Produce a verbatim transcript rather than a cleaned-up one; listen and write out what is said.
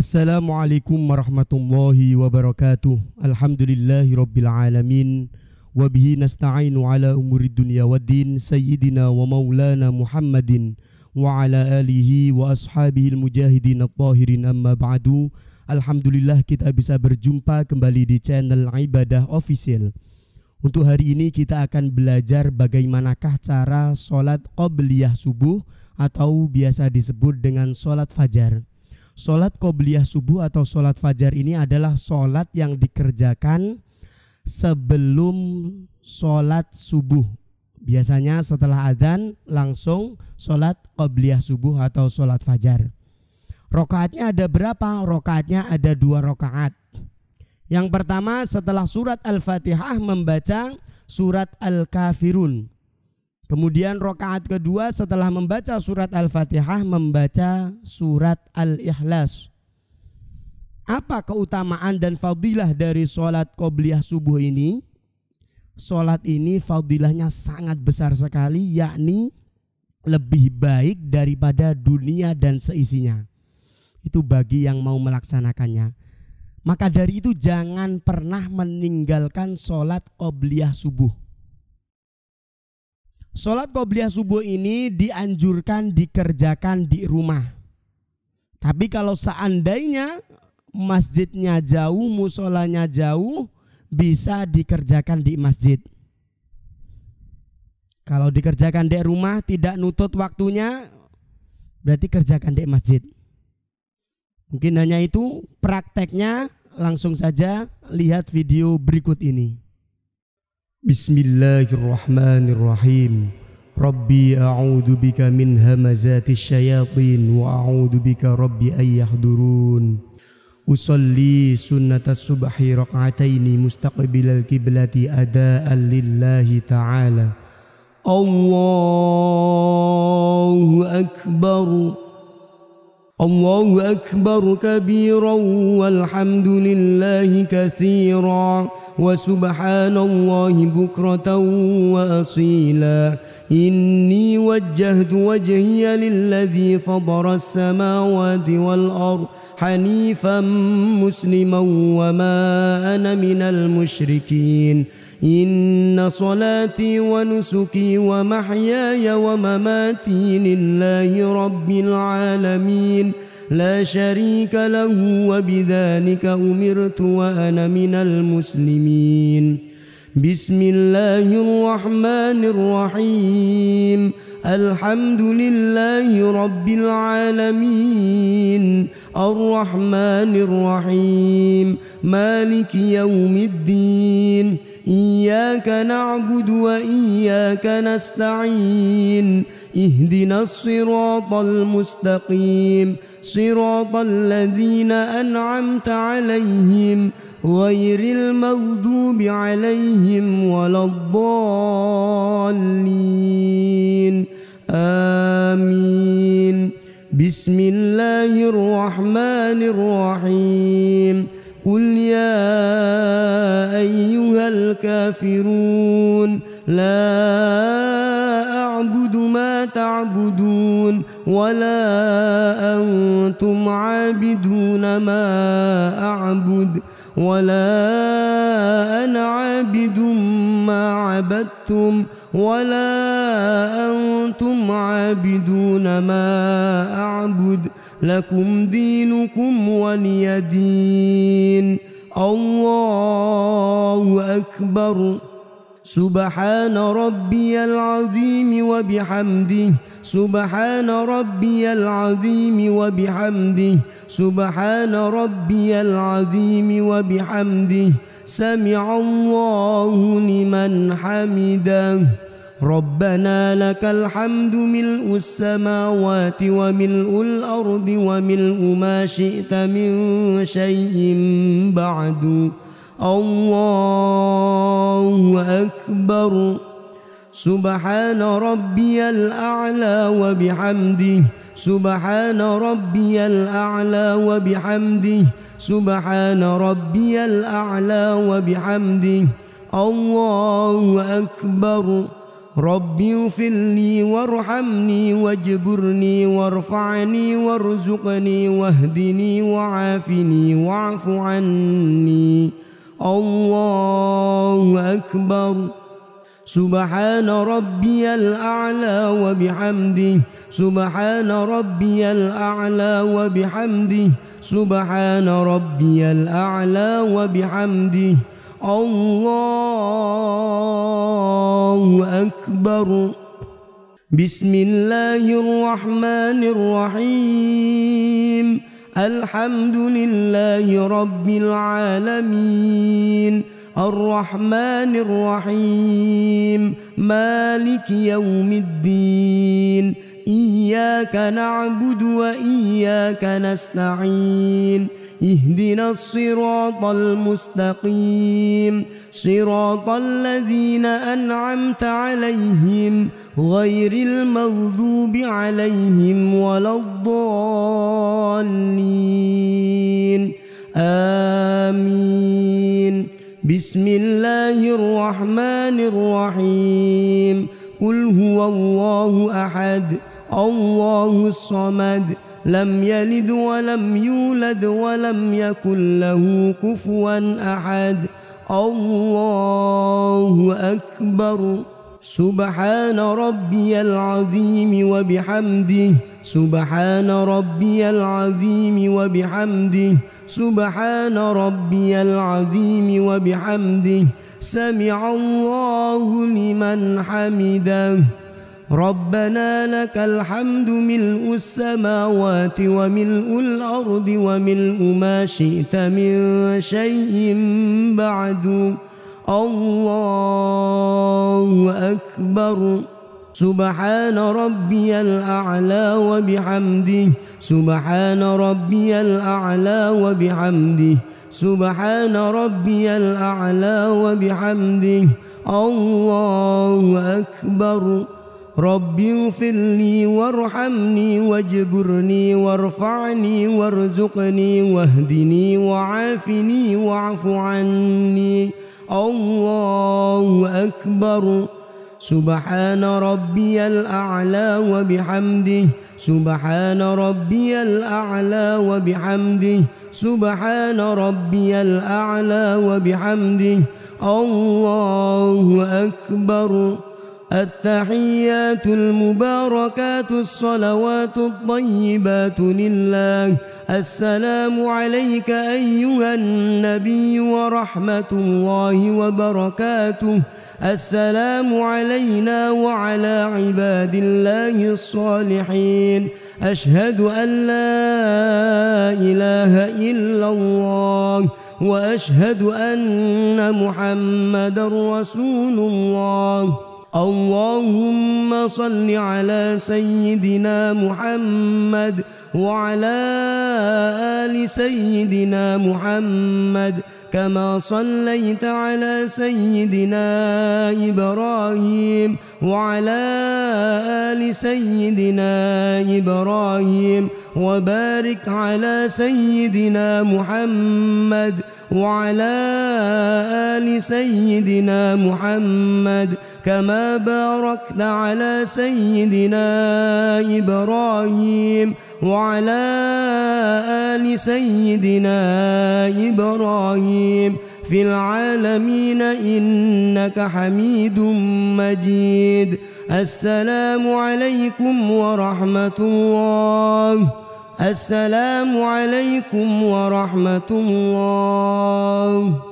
Assalamualaikum warahmatullahi wabarakatuh. Alhamdulillahi rabbil alamin. Wabihi nasta'inu ala umuri dunia waddin. Sayyidina wa maulana Muhammadin wa ala alihi wa ashabihi al-mujahidin at-tahirin, amma ba'du. Alhamdulillah kita bisa berjumpa kembali di channel Ibadah Official. Untuk hari ini kita akan belajar bagaimanakah cara sholat qobliyah subuh atau biasa disebut dengan sholat fajar. Sholat qobliyah subuh atau sholat fajar ini adalah sholat yang dikerjakan sebelum sholat subuh. Biasanya setelah adzan langsung sholat qobliyah subuh atau sholat fajar. Rokaatnya ada berapa? Rokaatnya ada dua rokaat. Yang pertama setelah surat Al-Fatihah membaca surat Al-Kafirun. Kemudian rokaat kedua setelah membaca surat Al-Fatihah membaca surat Al-Ikhlas. Apa keutamaan dan fadilah dari sholat qobliyah subuh ini? Sholat ini fadilahnya sangat besar sekali, yakni lebih baik daripada dunia dan seisinya. Itu bagi yang mau melaksanakannya. Maka dari itu jangan pernah meninggalkan sholat qobliyah subuh. Sholat qobliyah subuh ini dianjurkan dikerjakan di rumah. Tapi kalau seandainya masjidnya jauh, musolanya jauh, bisa dikerjakan di masjid. Kalau dikerjakan di rumah tidak nutut waktunya, berarti kerjakan di masjid. Mungkin hanya itu prakteknya, langsung saja lihat video berikut ini. Bismillahirrahmanirrahim. Rabbi a'udhu bika min hamazati syayatin wa a'udhu bika rabbi ayyahdurun. Usalli sunnata subhi rak'ataini mustaqbilal kiblati ada'an lillahi ta'ala. Allahu akbar. Allahu akbar kabiran walhamdulillahi katsiran wa subhanallahi bukratan wa asila. Inni wajjahtu wajhiya lilladzi fatara as-samawati wal ard hanifan musliman wa ma ana minal musyrikin. Inna salati wa nusuki wa mahyaya wa mamati lillahi rabbil alamin la syarika lahu wa bidzalika umirtu wa ana minal muslimin. Bismillahirrahmanirrahim. Alhamdulillahi rabbil alamin. Ar-Rahmanir-Rahim. Maliki yaumiddin. Iyyaka na'budu wa iyyaka nasta'in. Ihdinas siratal mustaqim. Siratal ladzina an'amta 'alaihim ghairil maghdubi 'alaihim waladdallin. Amin. Bismillahirrahmanirrahim. Qul ya ayyuhal kafirun la a'budu ma ta'budun wa la antum 'abiduna ma a'bud wa la ana 'abidun ma 'abadtum wa la antum 'abiduna ma a'bud lakum dinukum waliyadin. Allahu akbar. Subhana rabbiyal azim wa bihamdihi. Subhana rabbiyal azim wa bihamdihi. Subhana rabbiyal azim wa bihamdihi. Sami'allahu liman hamidah. Rabbana lakal hamdu mil'us samawati wa mil'ul ardi wa mil'u ma syi'ta min syai'in ba'du. Allahu akbar. Subhana rabbiyal a'la wa bihamdihi. Subhana rabbiyal a'la wa bihamdihi. Subhana rabbiyal a'la wa bihamdihi. Allahu akbar. رب اغفر لي وارحمني واجبرني وارفعني وارزقني واهدني وعافني واعف عني. الله أكبر. سبحان ربي الأعلى وبحمده سبحان ربي الأعلى وبحمده سبحان ربي الأعلى وبحمده. الله أكبر. بسم الله الرحمن الرحيم. الحمد لله رب العالمين الرحمن الرحيم مالك يوم الدين إياك نعبد وإياك نستعين اهدنا الصراط المستقيم صراط الذين أنعمت عليهم غير المغضوب عليهم ولا الضالين آمين. بسم الله الرحمن الرحيم. قل هو الله أحد الله الصمد لم يلد ولم يولد ولم يكن له كفوا أحد. الله أكبر. سبحان ربي العظيم وبحمده سبحان ربي العظيم وبحمده سبحان ربي العظيم وبحمده سمع الله لمن حمده. ربنا لك الحمد ملء السماوات وملء الأرض وملء ما شئت من شيء بعد. الله أكبر. سبحان ربي الأعلى وبحمده سبحان ربي الأعلى وبحمده سبحان ربي الأعلى وبحمده. الله أكبر. رب اغفر لي وارحمني واجبرني وارفعني وارزقني واهدني وعافني واعف عني. الله أكبر. سبحان ربي الأعلى وبحمده سبحان ربي الأعلى وبحمده سبحان ربي الأعلى وبحمده. الله أكبر. التحيات المباركات الصلوات الطيبات لله. السلام عليك أيها النبي ورحمة الله وبركاته. السلام علينا وعلى عباد الله الصالحين. أشهد أن لا إله إلا الله وأشهد أن محمدا رسول الله. اللهم صل على سيدنا محمد وعلى آل سيدنا محمد كما صليت على سيدنا إبراهيم وعلى آل سيدنا إبراهيم وبارك على سيدنا محمد وعلى آل سيدنا محمد كما باركت على سيدنا إبراهيم وعلى آل سيدنا إبراهيم في العالمين إنك حميد مجيد. السلام عليكم ورحمة الله. السلام عليكم ورحمة الله.